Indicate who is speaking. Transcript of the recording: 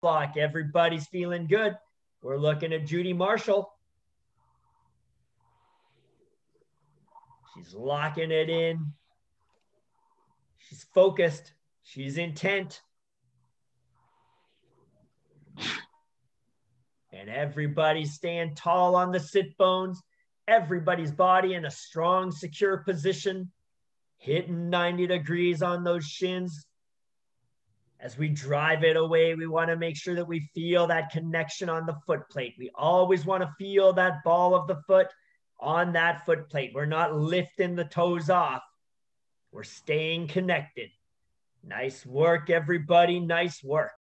Speaker 1: block. Everybody's feeling good. We're looking at Judy Marshall. She's locking it in. She's focused. She's intent. And everybody's staying tall on the sit bones. Everybody's body in a strong, secure position, hitting 90 degrees on those shins. As we drive it away, we want to make sure that we feel that connection on the foot plate. We always want to feel that ball of the foot on that foot plate. We're not lifting the toes off. We're staying connected. Nice work, everybody. Nice work.